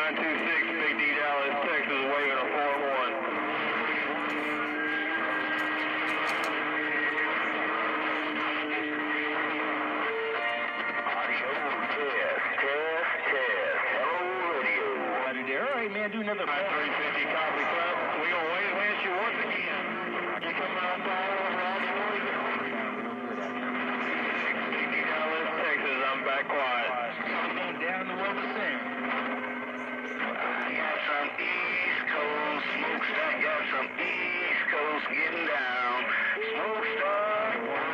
926, Big D, Dallas, Texas, waving a 4-1. All right, man, do another 350 copy club. We gonna wave at you once again. You come out Big D, Dallas, Texas, I'm back quiet. going down the road to Sam. I got some East Coast smokestack, got some East Coast getting down. Smokestack.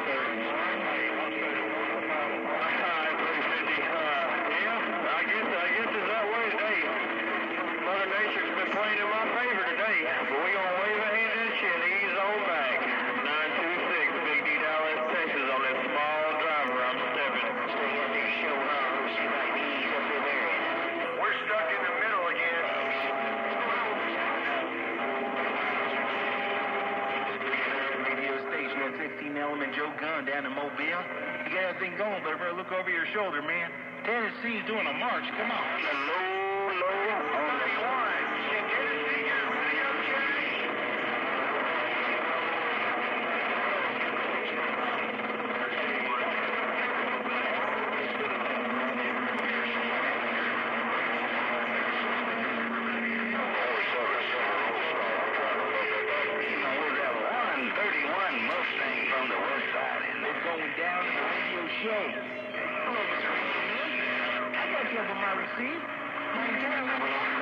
Mother Nature's been playing in my favor today, but we gonna wave a hand at you and ease on back. 926, Big D, Dallas, Texas, on this small driver I'm stepping. Stay at this show, huh? She might be easy up in there. We're stuck in the middle again. Radio station at 16 Element Joe Gunn down in Mobile. You got everything going, but I better look over your shoulder, man. Tennessee's doing a march. Come on. Low on the one. Tennessee, you're really okay. Mustang from the west side. They're going down in the radio show. Hello, Mr. I got you up on my receipt.